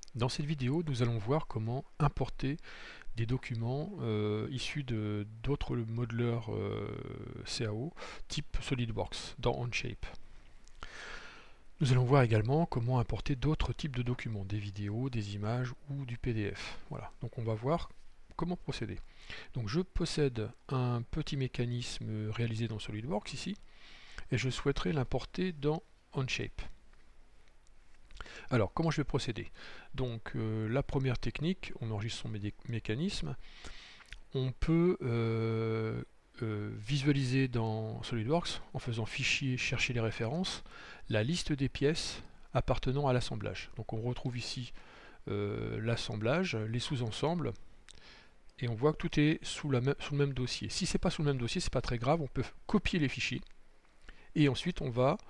Dans cette vidéo, nous allons voir comment importer des documents issus d'autres modeleurs CAO type SolidWorks dans Onshape. Nous allons voir également comment importer d'autres types de documents, des vidéos, des images ou du PDF. Voilà, donc on va voir comment procéder. Donc je possède un petit mécanisme réalisé dans SolidWorks ici, et je souhaiterais l'importer dans Onshape. Alors, comment je vais procéder? Donc, la première technique, on enregistre son mécanisme. On peut visualiser dans SolidWorks, en faisant fichier, chercher les références, la liste des pièces appartenant à l'assemblage. Donc, on retrouve ici l'assemblage, les sous-ensembles, et on voit que tout est sous le même dossier. Si c'est pas sous le même dossier, c'est pas très grave, on peut copier les fichiers, et ensuite on va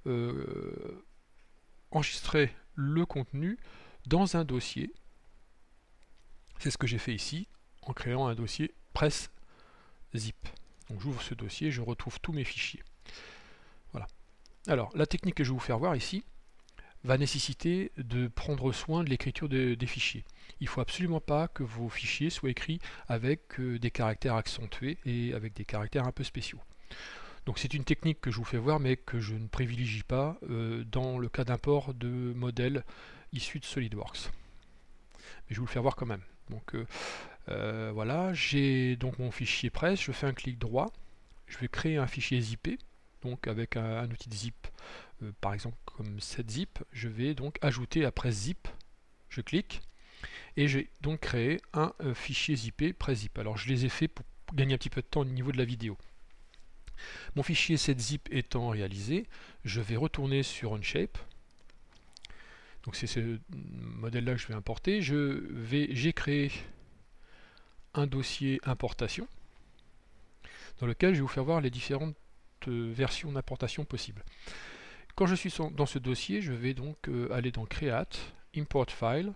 enregistrer le contenu dans un dossier. C'est ce que j'ai fait ici en créant un dossier press zip. Donc j'ouvre ce dossier, je retrouve tous mes fichiers. Voilà. Alors la technique que je vais vous faire voir ici va nécessiter de prendre soin de l'écriture des fichiers. Il ne faut absolument pas que vos fichiers soient écrits avec des caractères accentués et avec des caractères un peu spéciaux. Donc c'est une technique que je vous fais voir mais que je ne privilégie pas dans le cas d'import de modèles issus de SolidWorks. Mais je vais vous le faire voir quand même. Donc voilà, j'ai donc mon fichier press, je fais un clic droit, je vais créer un fichier zippé, donc avec un outil de zip, par exemple comme cette zip, je vais donc ajouter après zip, je clique, et j'ai donc créé un fichier zippé press-zip. Alors je les ai fait pour gagner un petit peu de temps au niveau de la vidéo. Mon fichier 7zip étant réalisé, je vais retourner sur Onshape. Donc c'est ce modèle-là que je vais importer. J'ai créé un dossier importation dans lequel je vais vous faire voir les différentes versions d'importation possibles. Quand je suis dans ce dossier, je vais donc aller dans Create, Import File,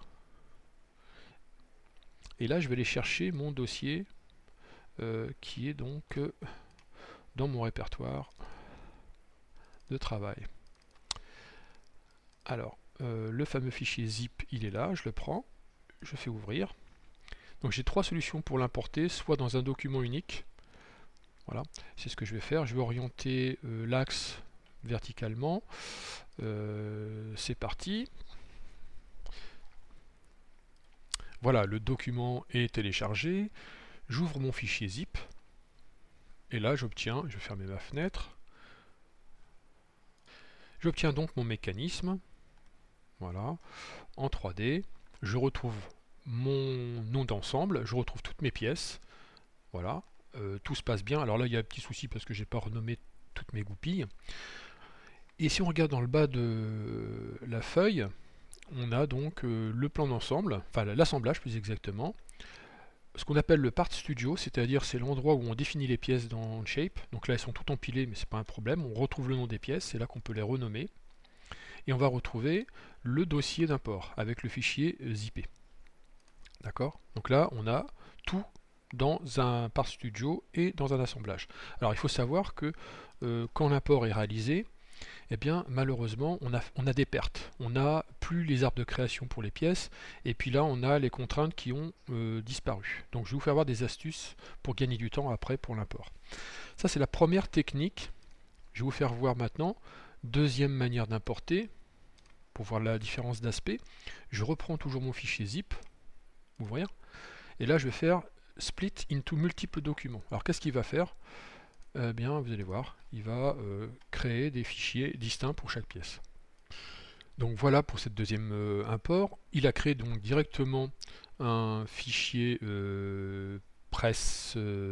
et là je vais aller chercher mon dossier qui est donc dans mon répertoire de travail. Alors, le fameux fichier zip, il est là, je le prends, je fais ouvrir. Donc j'ai trois solutions pour l'importer, soit dans un document unique, voilà, c'est ce que je vais faire, je vais orienter l'axe verticalement, c'est parti. Voilà, le document est téléchargé, j'ouvre mon fichier zip, et là j'obtiens, je vais fermer ma fenêtre, j'obtiens donc mon mécanisme, voilà, en 3D, je retrouve mon nom d'ensemble, je retrouve toutes mes pièces, voilà, tout se passe bien. Alors là il y a un petit souci parce que j'ai pas renommé toutes mes goupilles. Et si on regarde dans le bas de la feuille, on a donc le plan d'ensemble, enfin l'assemblage plus exactement, ce qu'on appelle le Part Studio, c'est-à-dire c'est l'endroit où on définit les pièces dans Onshape. Donc là elles sont toutes empilées mais c'est pas un problème, on retrouve le nom des pièces, c'est là qu'on peut les renommer. Et on va retrouver le dossier d'import avec le fichier zippé. D'accord? Donc là, on a tout dans un Part Studio et dans un assemblage. Alors il faut savoir que quand l'import est réalisé, eh bien malheureusement on a des pertes. On n'a plus les arbres de création pour les pièces, et puis là on a les contraintes qui ont disparu. Donc je vais vous faire voir des astuces pour gagner du temps après pour l'import. Ça c'est la première technique. Je vais vous faire voir maintenant deuxième manière d'importer, pour voir la différence d'aspect. Je reprends toujours mon fichier zip, ouvrir, et là je vais faire split into multiples documents. Alors qu'est-ce qu'il va faire? Eh bien vous allez voir, il va créer des fichiers distincts pour chaque pièce. Donc voilà pour cette deuxième import. Il a créé donc directement un fichier press,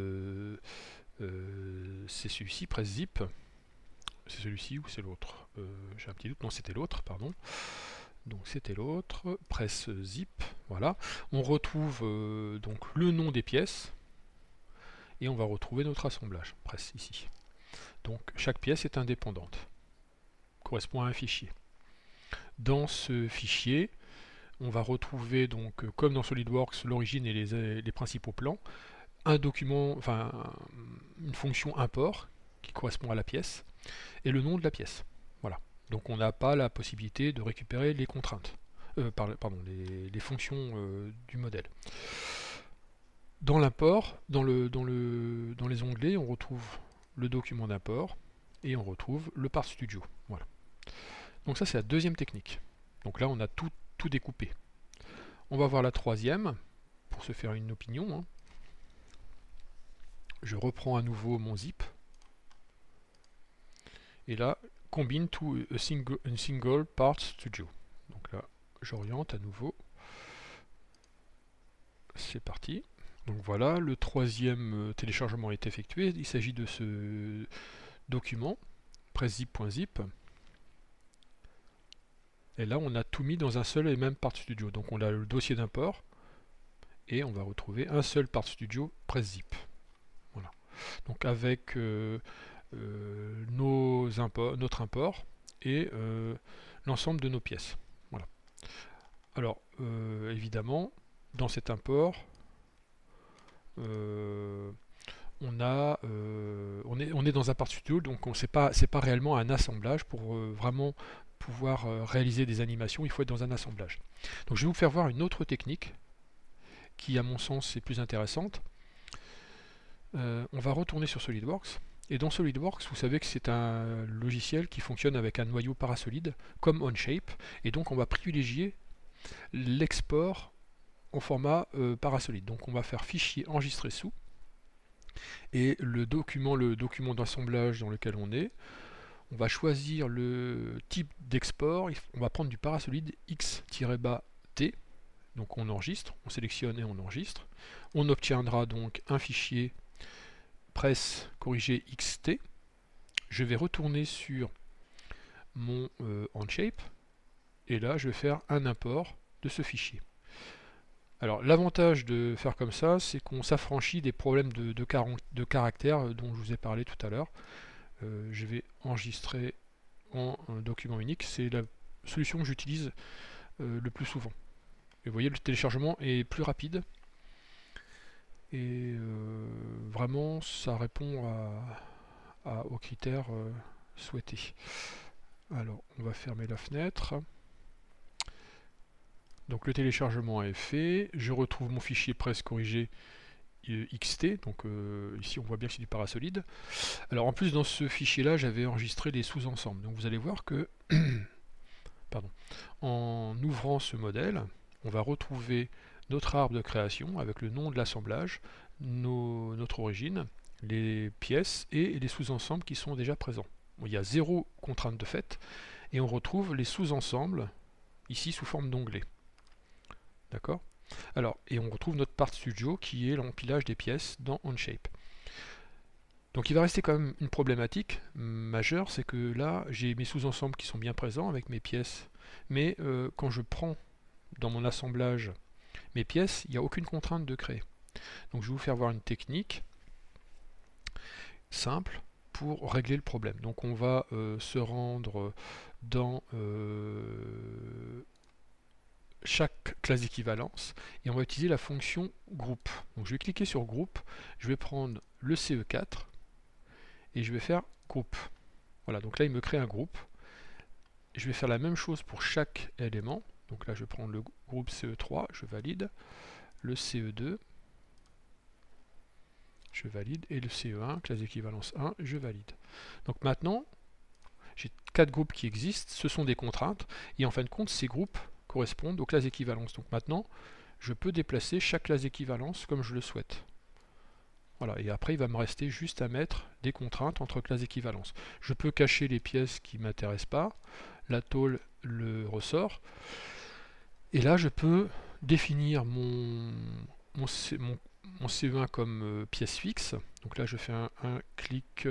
c'est celui-ci, press zip. C'est celui-ci ou c'est l'autre? J'ai un petit doute, non c'était l'autre, pardon. Donc c'était l'autre, press zip, voilà. On retrouve donc le nom des pièces, et on va retrouver notre assemblage, press ici. Donc chaque pièce est indépendante, correspond à un fichier. Dans ce fichier, on va retrouver donc, comme dans SolidWorks, l'origine et les principaux plans, un document, enfin une fonction import qui correspond à la pièce, et le nom de la pièce. Voilà. Donc on n'a pas la possibilité de récupérer les contraintes. pardon, les fonctions du modèle. Dans l'import, dans les onglets, on retrouve le document d'import et on retrouve le Part Studio. Voilà. Donc ça c'est la deuxième technique. Donc là on a tout découpé. On va voir la troisième pour se faire une opinion. Hein. Je reprends à nouveau mon zip. Et là, combine to a single part studio. Donc là, j'oriente à nouveau. C'est parti. Donc voilà, le troisième téléchargement est effectué. Il s'agit de ce document, preszip.zip. Et là, on a tout mis dans un seul et même part studio. Donc on a le dossier d'import et on va retrouver un seul part studio preszip. Voilà. Donc avec notre import et l'ensemble de nos pièces. Voilà. Alors, évidemment, dans cet import, on est dans un part studio, donc c'est pas réellement un assemblage. Pour vraiment pouvoir réaliser des animations, il faut être dans un assemblage. Donc je vais vous faire voir une autre technique qui, à mon sens, est plus intéressante. On va retourner sur SolidWorks. Et dans SolidWorks, vous savez que c'est un logiciel qui fonctionne avec un noyau parasolide, comme Onshape, et donc on va privilégier l'export en format parasolide. Donc on va faire fichier enregistré sous, et le document d'assemblage dans lequel on va choisir le type d'export, on va prendre du parasolide X-T, donc on enregistre, on sélectionne et on enregistre. On obtiendra donc un fichier press corrigé XT. Je vais retourner sur mon Onshape et là je vais faire un import de ce fichier. Alors l'avantage de faire comme ça, c'est qu'on s'affranchit des problèmes de caractères dont je vous ai parlé tout à l'heure. Je vais enregistrer en un document unique, c'est la solution que j'utilise le plus souvent. Et vous voyez, le téléchargement est plus rapide et vraiment ça répond aux critères souhaités. Alors on va fermer la fenêtre. Donc le téléchargement est fait, je retrouve mon fichier presse corrigé XT, donc ici on voit bien que c'est du parasolide. Alors en plus dans ce fichier là j'avais enregistré les sous-ensembles, donc vous allez voir que pardon, en ouvrant ce modèle, on va retrouver notre arbre de création avec le nom de l'assemblage, notre origine, les pièces et les sous-ensembles qui sont déjà présents. Bon, il y a 0 contrainte de fait et on retrouve les sous-ensembles ici sous forme d'onglet. D'accord? Alors, et on retrouve notre part studio qui est l'empilage des pièces dans Onshape. Donc il va rester quand même une problématique majeure, c'est que là j'ai mes sous-ensembles qui sont bien présents avec mes pièces, mais quand je prends dans mon assemblage mes pièces, il n'y a aucune contrainte de créer. Donc je vais vous faire voir une technique simple pour régler le problème. Donc on va se rendre dans chaque classe d'équivalence et on va utiliser la fonction groupe. Donc je vais cliquer sur groupe, je vais prendre le CE4 et je vais faire groupe. Voilà, donc là il me crée un groupe. Je vais faire la même chose pour chaque élément. Donc là je vais prendre le groupe CE3, je valide, le CE2, je valide, et le CE1, classe d'équivalence 1, je valide. Donc maintenant, j'ai 4 groupes qui existent, ce sont des contraintes, et en fin de compte, ces groupes correspondent aux classes d'équivalence. Donc maintenant, je peux déplacer chaque classe d'équivalence comme je le souhaite. Voilà, et après il va me rester juste à mettre des contraintes entre classes d'équivalence. Je peux cacher les pièces qui ne m'intéressent pas, la tôle, le ressort, et là je peux définir mon CE1 comme pièce fixe. Donc là je fais un clic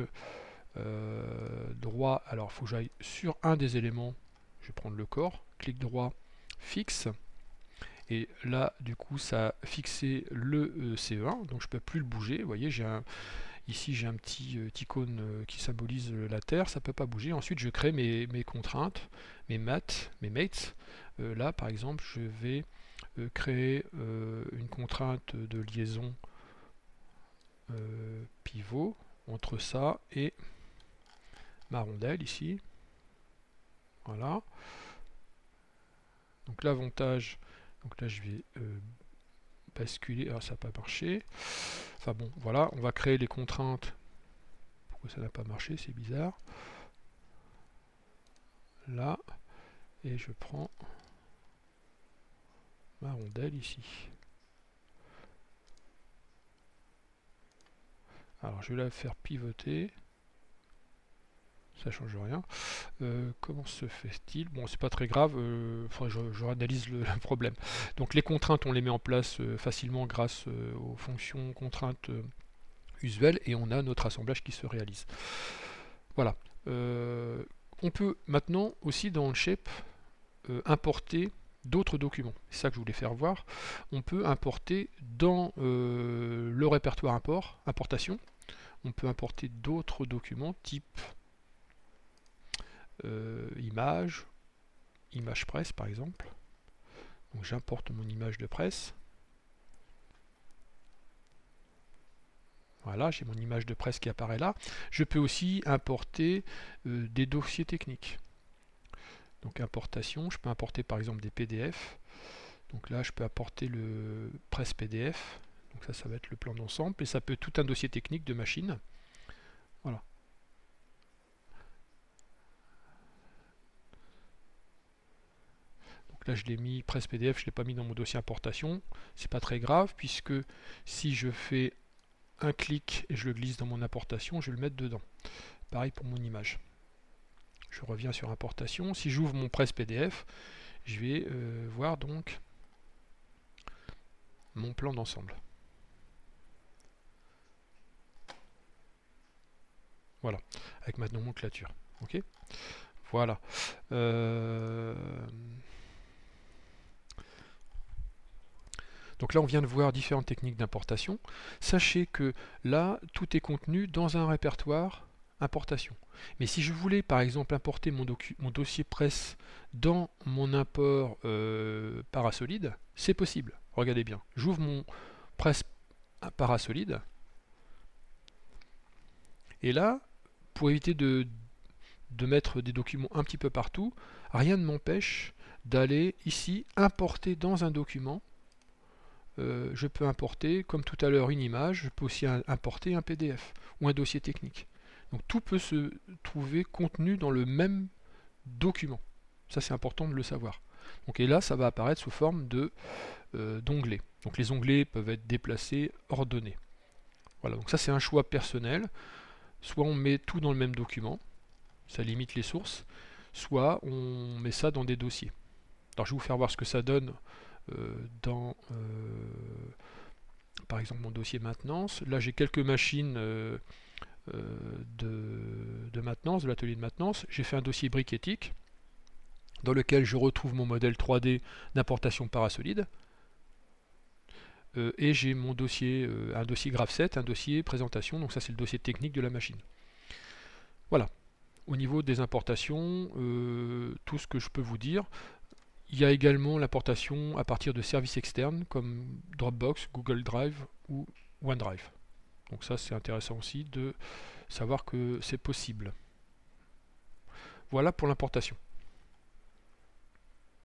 droit, alors il faut que j'aille sur un des éléments, je vais prendre le corps, clic droit, fixe, et là du coup ça a fixé le CE1, donc je ne peux plus le bouger. Vous voyez, ici j'ai un petit icône qui symbolise la Terre, ça ne peut pas bouger. Ensuite je crée mes contraintes, mes mates. Là par exemple je vais créer une contrainte de liaison pivot entre ça et ma rondelle ici. Voilà. Donc l'avantage, donc là je vais basculer, alors ça n'a pas marché. Enfin bon, voilà, on va créer les contraintes. Pourquoi ça n'a pas marché, c'est bizarre. Là, et je prends ma rondelle ici. Alors je vais la faire pivoter. Ça change rien. Comment se fait-il? Bon, c'est pas très grave, je réanalyse le problème. Donc les contraintes, on les met en place facilement grâce aux fonctions contraintes usuelles et on a notre assemblage qui se réalise. Voilà. On peut maintenant aussi dans le shape importer d'autres documents. C'est ça que je voulais faire voir. On peut importer dans le répertoire importation, on peut importer d'autres documents type image presse par exemple. Donc j'importe mon image de presse. Voilà, j'ai mon image de presse qui apparaît là. Je peux aussi importer des dossiers techniques. Donc importation, je peux importer par exemple des PDF. Donc là, je peux apporter le presse PDF. Donc ça va être le plan d'ensemble. Et ça peut être tout un dossier technique de machine. Voilà. Donc là, je l'ai mis presse PDF, je ne l'ai pas mis dans mon dossier importation. C'est pas très grave, puisque si je fais un clic et je le glisse dans mon importation, je vais le mettre dedans. Pareil pour mon image. Je reviens sur importation. Si j'ouvre mon presse PDF, je vais voir donc mon plan d'ensemble. Voilà, avec ma nomenclature. Ok, voilà. Donc là, on vient de voir différentes techniques d'importation. Sachez que là, tout est contenu dans un répertoire importation. Mais si je voulais, par exemple, importer mon dossier presse dans mon import Parasolid, c'est possible. Regardez bien. J'ouvre mon presse Parasolid. Et là, pour éviter de mettre des documents un petit peu partout, rien ne m'empêche d'aller ici importer dans un document. Je peux importer, comme tout à l'heure, une image, je peux aussi importer un PDF ou un dossier technique. Donc tout peut se trouver contenu dans le même document. Ça, c'est important de le savoir. Donc, et là, ça va apparaître sous forme d'onglets. Donc les onglets peuvent être déplacés, ordonnés. Voilà, donc ça c'est un choix personnel. Soit on met tout dans le même document, ça limite les sources, soit on met ça dans des dossiers. Alors je vais vous faire voir ce que ça donne dans par exemple mon dossier maintenance. Là j'ai quelques machines de maintenance, de l'atelier de maintenance. J'ai fait un dossier briquetique dans lequel je retrouve mon modèle 3D d'importation Parasolid. Et j'ai mon dossier, un dossier graph7, un dossier présentation, donc ça c'est le dossier technique de la machine. Voilà. Au niveau des importations, tout ce que je peux vous dire. Il y a également l'importation à partir de services externes comme Dropbox, Google Drive ou OneDrive. Donc ça c'est intéressant aussi de savoir que c'est possible. Voilà pour l'importation.